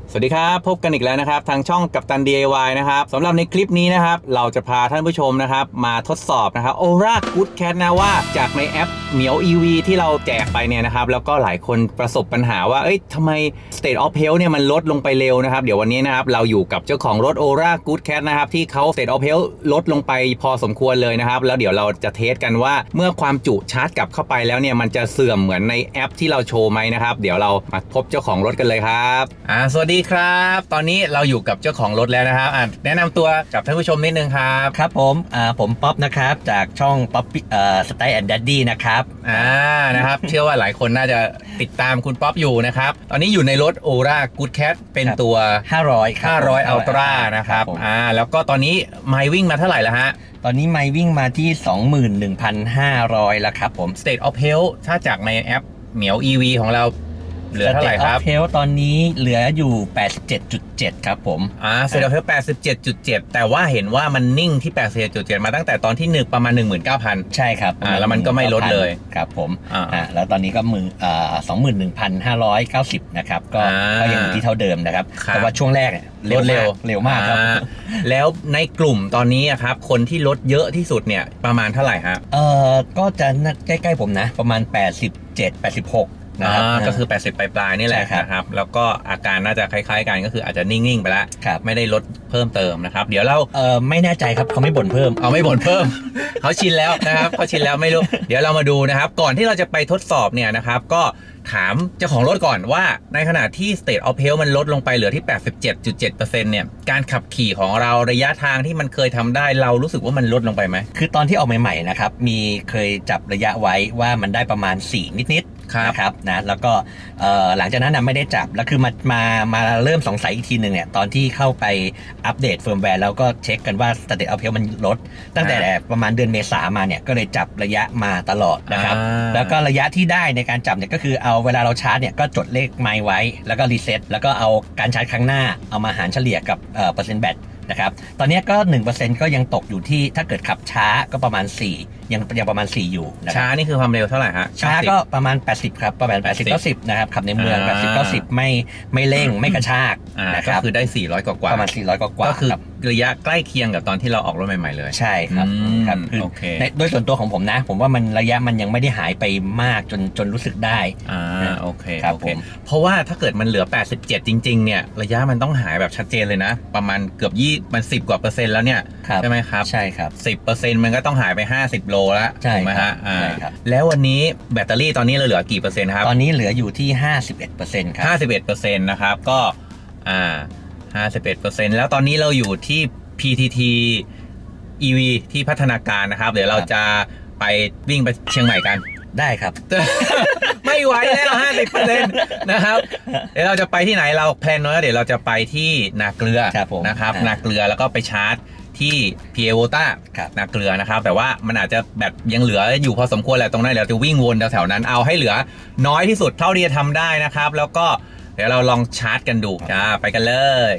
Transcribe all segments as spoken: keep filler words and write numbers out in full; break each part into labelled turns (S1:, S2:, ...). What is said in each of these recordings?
S1: สวัสดีครับพบกันอีกแล้วนะครับทางช่องกัปตัน ดี ไอ วาย นะครับสำหรับในคลิปนี้นะครับเราจะพาท่านผู้ชมนะครับมาทดสอบนะครับ Aura Good Cat นะว่าจากในแอปเหมียว อี วี ที่เราแจกไปเนี่ยนะครับแล้วก็หลายคนประสบปัญหาว่าเอ้ยทำไม State of Health เนี่ยมันลดลงไปเร็วนะครับเดี๋ยววันนี้นะครับเราอยู่กับเจ้าของรถ Aura Good Cat นะครับที่เขา State of Health ลดลงไปพอสมควรเลยนะครับแล้วเดี๋ยวเราจะเทสกันว่าเมื่อความจุชาร์จกลับเข้าไปแล้วเนี่ยมันจะเสื่อมเหมือนในแอปที่เราโชว์ไหมนะครับเดี๋ยวเรามาพบเจ้าของรถกันเลยครับอ่าสวัสดีครับตอนนี้เราอยู่กับเจ้าของรถแล้วนะครับแนะนำตัวกับท่านผู้ชมนิดนึงครับ
S2: ครับผมอ่าผมป๊อปนะครับจากช่องป๊อปเอ่อสไตล์แอนด์ดัดดี้นะครับ
S1: อ่านะครับเชื่อว่าหลายคนน่าจะติดตามคุณป๊อปอยู่นะครับตอนนี้อยู่ในรถ Aura Good Cat เป็นตัว
S2: ห้าร้อย
S1: ห้าร้อย Ultra นะครับอ่าแล้วก็ตอนนี้ไมล์วิ่งมาเท่าไหร่แล้วฮะ
S2: ตอนนี้ไมล์วิ่งมาที่ สองหมื่นหนึ่งพันห้าร้อย แล้วครับผม
S1: State of Health ถ้าจากในแอปเหมียว อี วี ของเราเหลือเท่าไหร่ครับ
S2: State of Health ตอนนี้เหลืออยู่ แปดสิบเจ็ดจุดเจ็ด ครับผม
S1: อ่า State of Health แปดสิบเจ็ดจุดเจ็ด แต่ว่าเห็นว่ามันนิ่งที่ แปดสิบเจ็ดจุดเจ็ด มาตั้งแต่ตอนที่หนึ่งประมาณ หนึ่งหมื่นเก้าพัน
S2: ใช่ครับ
S1: อ่าแล้วมันก็ไม่ลดเลย
S2: ครับผมอ่าแล้วตอนนี้ก็มืออ่า สองหมื่นหนึ่งพันห้าร้อยเก้าสิบ นะครับก็ก็ยังอยู่ที่เท่าเดิมนะครับแต่ว่าช่วงแรกเร็วเร็วเร็วมากครับ
S1: แล้วในกลุ่มตอนนี้ครับคนที่ลดเยอะที่สุดเนี่ยประมาณเท่าไหร่ฮะ
S2: เอ่อก็จะใกล้ๆผมนะประมาณแปดสิบเจ็ด แปดสิบหก
S1: นะครับก็คือแปดสิบปลายๆนี่แหละนะครับแล้วก็อาการน่าจะคล้ายๆกันก็คืออาจจะนิ่งๆไปแล้วไม่ได้ลดเพิ่มเติมนะครับเดี๋ยวเรา
S2: เออไม่แน่ใจครับเขาไม่บ่นเพิ่ม
S1: เอาไม่บ่นเพิ่ม เขาชินแล้วนะครับเขาชินแล้วไม่รู้เดี๋ยวเรามาดูนะครับก่อนที่เราจะไปทดสอบเนี่ยนะครับก็ถามเจ้าของรถก่อนว่าในขณะที่ State of Health มันลดลงไปเหลือที่ แปดสิบเจ็ดจุดเจ็ดเปอร์เซ็นต์ เนี่ยการขับขี่ของเราระยะทางที่มันเคยทำได้เรารู้สึกว่ามันลดลงไปไหม
S2: คือตอนที่ออกใหม่ๆนะครับมีเคยจับระยะไว้ว่ามันได้ประมาณสี่นิดๆนะครับนะแล้วก็หลังจากนั้นไม่ได้จับแล้วคือมามามาเริ่มสงสัยอีกทีหนึ่งเนี่ยตอนที่เข้าไปอัปเดตเฟิร์มแวร์แล้วก็เช็คกันว่า State of Health มันลดตั้งแต่ประมาณเดือนเมษามาเนี่ยก็เลยจับระยะมาตลอดนะครับแล้วก็ระยะที่ได้ในการจับเนี่ยก็คือเอาเวลาเราชาร์จเนี่ยก็จดเลขไมล์ไว้แล้วก็รีเซ็ตแล้วก็เอาการชาร์จครั้งหน้าเอามาหารเฉลี่ยกับเปอร์เซ็นต์แบตนะครับตอนนี้ก็ หนึ่งเปอร์เซ็นต์ ก็ยังตกอยู่ที่ถ้าเกิดขับช้าก็ประมาณสี่ยังยังประมาณสี่อยู่
S1: นะช้านี่คือความเร็วเท่าไหร่ฮะ
S2: ช้าก็ประมาณแปดสิบครับประมาณแปดสิบ เก้าสิบนะครับขับในเมืองแปดสิบ เก้าสิบไม่ไม่เร่งไม่กระชาก
S1: นะครับก็คือได้สี่ร้อยกว่า
S2: ประมาณสี่ร้อยกว่า
S1: ก็คือระยะใกล้เคียงกับตอนที่เราออกรถใหม่ๆเลย
S2: ใช่ครับครับคือโดยส่วนตัวของผมนะผมว่ามันระยะมันยังไม่ได้หายไปมากจนจนรู้สึกได้
S1: อ่าโอเคครับผมเพราะว่าถ้าเกิดมันเหลือแปดสิบเจ็ดจริงๆเนี่ยระยะมันต้องหายแบบชัดเจนเลยนะประมาณเกือบยี่มันสิบกว่าเปอร์เซ็นต์แล้วเนี่ยใช่ไหมครับ
S2: ใช่ครับ
S1: สิบเปอร์เซ็นต์ มันก็ต้องหายไปห้าสิบโลแล้วถูกไหมฮะอ่าแล้ววันนี้แบตเตอรี่ตอนนี้เราเหลือกี่เปอร์เซ็นต์ครับ
S2: ตอนนี้เหลืออยู่ที่ ห้าสิบเอ็ดเปอร์เซ็นต์ ครับ
S1: ห้าสิบเอ็ดเปอร์เซ็นต์ นะครับก็อ่า ห้าสิบเอ็ดเปอร์เซ็นต์ แล้วตอนนี้เราอยู่ที่ พี ที ที อี วี ที่พัฒนาการนะครับเดี๋ยวเราจะไปวิ่งไปเชียงใหม่กัน
S2: ได้ครับ
S1: ไม่ไหวแล้ว ห้าสิบเปอร์เซ็นต์ นะครับเดี๋ยวเราจะไปที่ไหนเราแพลนไว้แล้วเดี๋ยวเราจะไปที่นาเกลือนะครับนาเกลือแล้วก็ไปชาร์จที่ พี เอ Volta นาเกลือนะครับแต่ว่ามันอาจจะแบบยังเหลืออยู่พอสมควรแหละตรงนั้นเดี๋ยวจะวิ่งวนแถวๆนั้นเอาให้เหลือน้อยที่สุดเท่าที่จะทำได้นะครับแล้วก็เดี๋ยวเราลองชาร์จกันดูจ้าไปกันเลย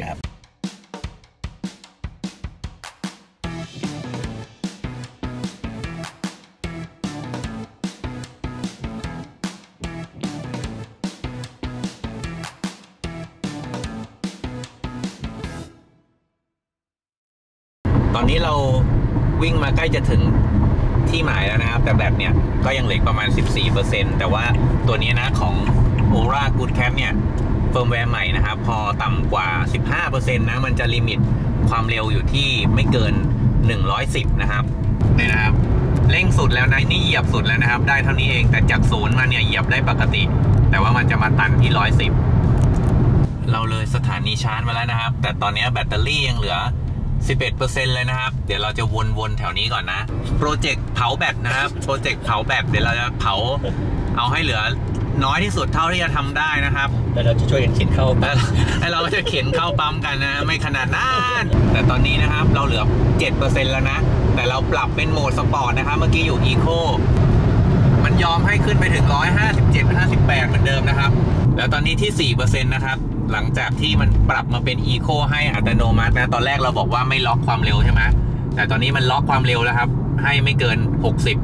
S1: ตอนนี้เราวิ่งมาใกล้จะถึงที่หมายแล้วนะครับแต่แบตเนี่ยก็ยังเหลือประมาณ สิบสี่เปอร์เซ็นต์ แต่ว่าตัวนี้นะของ Aura Good Cat เนี่ยเฟิร์มแวร์ใหม่นะครับพอต่ำกว่า สิบห้าเปอร์เซ็นต์ นะมันจะลิมิตความเร็วอยู่ที่ไม่เกินหนึ่งร้อยสิบนะครับนี่นะครับเร่งสุดแล้วนะนี่เหยียบสุดแล้วนะครับได้เท่านี้เองแต่จากศูนย์มาเนี่ยเหยียบได้ปกติแต่ว่ามันจะมาตันที่หนึ่งร้อยสิบเราเลยสถานีชาร์จมาแล้วนะครับแต่ตอนนี้แบตเตอรี่ยังเหลือสิบเอ็ดเปอร์เซ็นต์ เลยนะครับเดี๋ยวเราจะวนๆแถวนี้ก่อนนะโปรเจกต์เผาแบตนะครับโปรเจกต์เผาแบตเดี๋ยวเราจะเผาเอาให้เหลือน้อยที่สุดเท่าที่จะทำได้นะครับ
S2: แล้วเราจะช่วยกันเข็นเข้าปั๊ม
S1: แล้วเราก็จะเข็นเข้าปั๊มกันนะไม่ขนาดนั้นแต่ตอนนี้นะครับเราเหลือ เจ็ดเปอร์เซ็นต์ แล้วนะแต่เราปรับเป็นโหมดสปอร์ตนะครับเมื่อกี้อยู่อีโคมันยอมให้ขึ้นไปถึงหนึ่งร้อยห้าสิบเจ็ด ห้าสิบแปดเหมือนเดิมนะครับแล้วตอนนี้ที่ สี่เปอร์เซ็นต์ นะครับหลังจากที่มันปรับมาเป็น Eco ให้อัตโนมัตินะตอนแรกเราบอกว่าไม่ล็อกความเร็วใช่ไหมแต่ตอนนี้มันล็อกความเร็วแล้วครับให้ไม่เกินหกสิบ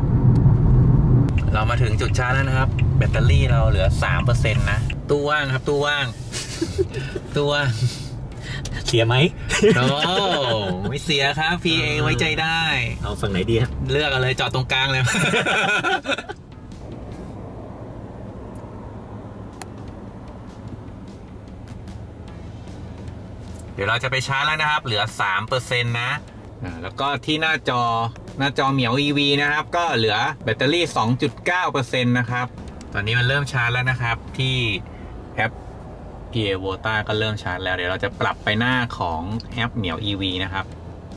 S1: เรามาถึงจุดชาร์จแล้วนะครับแบตเตอรี่เราเหลือ สามเปอร์เซ็นต์ นะตู้ว่างครับตู้ว่างตัว
S2: เสียไหม
S1: โอ้ไม่เสียครับ พี เอ ไว้ใจได้
S2: เอาฝั่งไหนดีครับ
S1: เลือกเอาเลยจอดตรงกลางเลย เดี๋ยวเราจะไปชาร์จแล้วนะครับเหลือ สามเปอร์เซ็นต์ นะแล้วก็ที่หน้าจอหน้าจอเหมียว อี วี นะครับก็เหลือแบตเตอรี่ สองจุดเก้าเปอร์เซ็นต์ นะครับตอนนี้มันเริ่มชาร์จแล้วนะครับที่แอป พี เอ Volta ก็เริ่มชาร์จแล้วเดี๋ยวเราจะปรับไปหน้าของแอปเหมียว อี วี นะครับ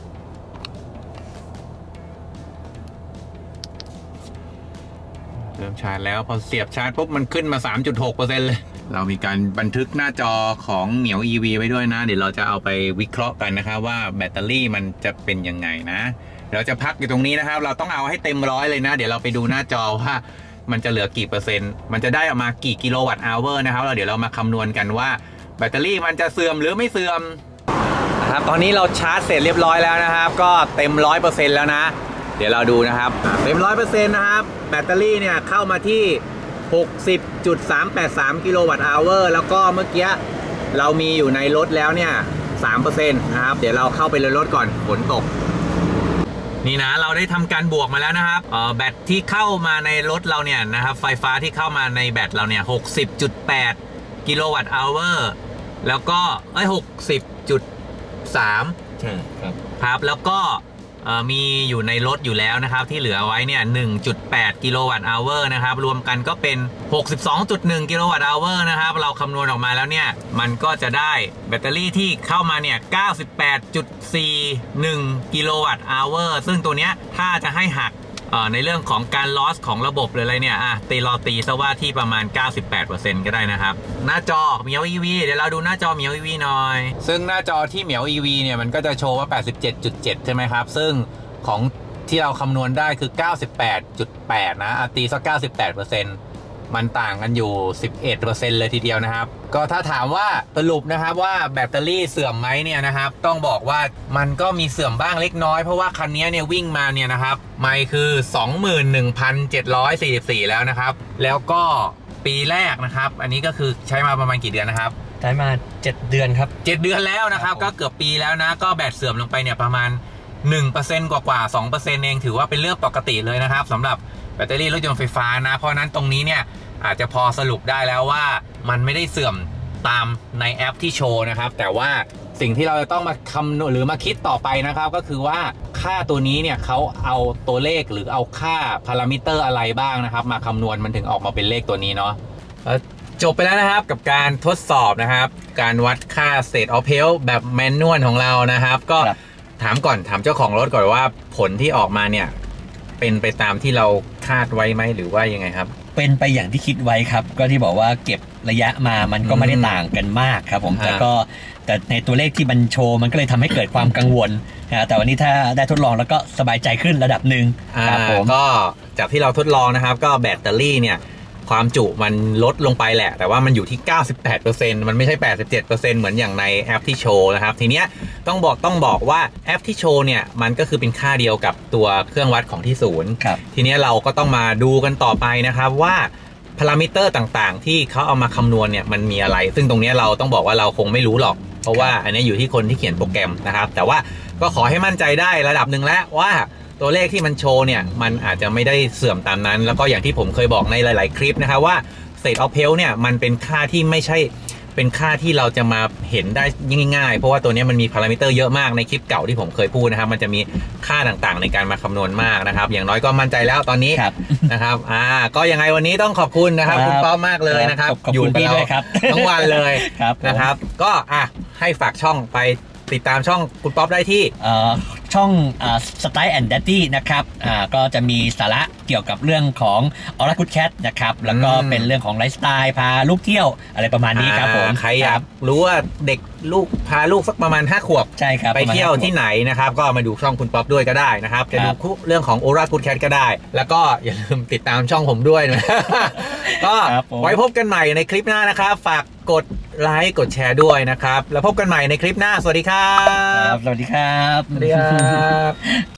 S1: เริ่มชาร์จแล้วพอเสียบชาร์จปุ๊บมันขึ้นมา สามจุดหกเปอร์เซ็นต์ เลยเรามีการบันทึกหน้าจอของเหมียว อี วี ไว้ด้วยนะเดี๋ยวเราจะเอาไปวิเคราะห์กันนะครับว่าแบตเตอรี่มันจะเป็นยังไงนะเราจะพักอยู่ตรงนี้นะครับเราต้องเอาให้เต็มร้อยเลยนะเดี๋ยวเราไปดูหน้าจอว่ามันจะเหลือกี่เปอร์เซ็นต์มันจะได้ออกมากี่กิโลวัตต์อเวอร์นะครับเราเดี๋ยวเรามาคำนวณกันว่าแบตเตอรี่มันจะเสื่อมหรือไม่เสื่อมนะครับตอนนี้เราชาร์จเสร็จเรียบร้อยแล้วนะครับก็เต็ม ร้อยเปอร์เซ็นต์ แล้วนะเดี๋ยวเราดูนะครับเต็ม ร้อยเปอร์เซ็นต์ นะครับแบตเตอรี่เนี่ยเข้ามาที่ หกสิบจุดสามแปดสาม กิโลวัตต์อเวอร์แล้วก็เมื่อกี้เรามีอยู่ในรถแล้วเนี่ย สามเปอร์เซ็นต์ นะครับเดี๋ยวเราเข้าไปในรถก่อนฝนตกนี่นะเราได้ทำการบวกมาแล้วนะครับแบตที่เข้ามาในรถเราเนี่ยนะครับไฟฟ้าที่เข้ามาในแบตเราเนี่ย หกสิบจุดแปด กิโลวัตต์อเวอร์แล้วก็เอ้ย หกสิบจุดสาม
S2: ใช่ครับ
S1: ครับแล้วก็มีอยู่ในรถอยู่แล้วนะครับที่เหลือไว้เนี่ย หนึ่งจุดแปด กิโลวัตต์อเวอร์นะครับรวมกันก็เป็น หกสิบสองจุดหนึ่ง กิโลวัตต์อเวอร์นะครับเราคำนวณออกมาแล้วเนี่ยมันก็จะได้แบตเตอรี่ที่เข้ามาเนี่ย เก้าสิบแปดจุดสี่หนึ่ง กิโลวัตต์อเวอร์ซึ่งตัวเนี้ยถ้าจะให้หักในเรื่องของการ loss ของระบบหรืออะไรเนี่ยอ่ะตีรอตีซะว่าที่ประมาณ เก้าสิบแปดเปอร์เซ็นต์ ก็ได้นะครับหน้าจอเหมียว อี วี เดี๋ยวเราดูหน้าจอเหมียว อี วี หน่อยซึ่งหน้าจอที่เหมียว อี วี เนี่ยมันก็จะโชว์ว่า แปดสิบเจ็ดจุดเจ็ด ใช่ไหมครับซึ่งของที่เราคำนวณได้คือ เก้าสิบแปดจุดแปด นะตีสัก เก้าสิบแปดเปอร์เซ็นต์ มันต่างกันอยู่ สิบเอ็ดเปอร์เซ็นต์ เลยทีเดียวนะครับก็ถ้าถามว่าสรุปนะครับว่าแบตเตอรี่เสื่อมไหมเนี่ยนะครับต้องบอกว่ามันก็มีเสื่อมบ้างเล็กน้อยเพราะว่าคันนี้เนี่ยวิ่งมาเนี่ยนะครับไมล์คือ สองหมื่นหนึ่งพันเจ็ดร้อยสี่สิบสี่ แล้วนะครับแล้วก็ปีแรกนะครับอันนี้ก็คือใช้มาประมาณกี่เดือนนะครับ
S2: ใช้มาเจ็ดเดือนครับ
S1: เจ็ดเดือนแล้วนะครับก็เกือบปีแล้วนะก็แบตเสื่อมลงไปเนี่ยประมาณ หนึ่งเปอร์เซ็นต์ กว่าๆ สองเปอร์เซ็นต์ เองถือว่าเป็นเรื่องปกติเลยนะครับสำหรับแบตเตอรี่รถยนต์ไฟฟ้านะเพราะนั้นตรงนี้เนี่ยอาจจะพอสรุปได้แล้วว่ามันไม่ได้เสื่อมตามในแอปที่โชว์นะครับแต่ว่าสิ่งที่เราจะต้องมาคำนวณหรือมาคิดต่อไปนะครับก็คือว่าค่าตัวนี้เนี่ยเขาเอาตัวเลขหรือเอาค่าพารามิเตอร์อะไรบ้างนะครับมาคำนวณมันถึงออกมาเป็นเลขตัวนี้เนาะจบไปแล้วนะครับกับการทดสอบนะครับการวัดค่า state of health แบบแมนนวลของเรานะครับก็ถามก่อนถามเจ้าของรถก่อนว่าผลที่ออกมาเนี่ยเป็นไปตามที่เราคาดไว้ไหมหรือว่ายังไงครับ
S2: เป็นไปอย่างที่คิดไว้ครับก็ที่บอกว่าเก็บระยะมามันก็ไม่ได้ต่างกันมากครับผมแต่ก็แต่ในตัวเลขที่มันโชว์มันก็เลยทำให้เกิดความกังวลนะแต่วันนี้ถ้าได้ทดลองแล้วก็สบายใจขึ้นระดับหนึ่ง
S1: ครับผมก็จากที่เราทดลองนะครับก็แบตเตอรี่เนี่ยความจุมันลดลงไปแหละแต่ว่ามันอยู่ที่ เก้าสิบแปดเปอร์เซ็นต์ มันไม่ใช่ แปดสิบเจ็ดเปอร์เซ็นต์ เหมือนอย่างในแอปที่โชว์นะครับทีเนี้ยต้องบอกต้องบอกว่าแอปที่โชว์เนี่ยมันก็คือเป็นค่าเดียวกับตัวเครื่องวัดของที่ศูนย์ทีเนี้ยเราก็ต้องมาดูกันต่อไปนะครับว่าพารามิเตอร์ต่างๆที่เขาเอามาคำนวณเนี่ยมันมีอะไรซึ่งตรงนี้เราต้องบอกว่าเราคงไม่รู้หรอกเพราะว่าอันนี้อยู่ที่คนที่เขียนโปรแกรมนะครับแต่ว่าก็ขอให้มั่นใจได้ระดับหนึ่งแล้วว่าตัวเลขที่มันโชว์เนี่ยมันอาจจะไม่ได้เสื่อมตามนั้นแล้วก็อย่างที่ผมเคยบอกในหลายๆคลิปนะครับว่า state of health เนี่ยมันเป็นค่าที่ไม่ใช่เป็นค่าที่เราจะมาเห็นได้ง่ายๆเพราะว่าตัวนี้มันมีพารามิเตอร์เยอะมากในคลิปเก่าที่ผมเคยพูดนะครับมันจะมีค่าต่างๆในการมาคำนวณมากนะครับอย่างน้อยก็มั่นใจแล้วตอนนี้นะครับอ่าก็ยังไงวันนี้ต้องขอบคุณนะครับคุณป๊อปมากเลยนะครับ
S2: อยู่กับเรา
S1: ทั้งวันเลยนะครับก็อ่ะให้ฝากช่องไปติดตามช่องคุณป๊อปได้ที่
S2: ช่องสไตล์แอนด์ดัตตี้นะครับก็จะมีสาระเกี่ยวกับเรื่องของออร่ากูดแคทนะครับแล้วก็เป็นเรื่องของไลฟ์สไตล์พาลูกเที่ยวอะไรประมาณนี้ครับผม
S1: ใครอยากรู้ว่าเด็กลูกพาลูกสักประมาณห้าขวบ
S2: ใช่ครับ
S1: ไปเที่ยวที่ไหนนะครับก็มาดูช่องคุณป๊อปด้วยก็ได้นะครับจะดูเรื่องของออร่ากูดแคทก็ได้แล้วก็อย่าลืมติดตามช่องผมด้วยนะก็ไว้พบกันใหม่ในคลิปหน้านะครับฝากกดไลค์กดแชร์ด้วยนะครับแล้วพบกันใหม่ในคลิปหน้าสวัสดีครับ
S2: สวัสดีครับ
S1: สวัสดีครับ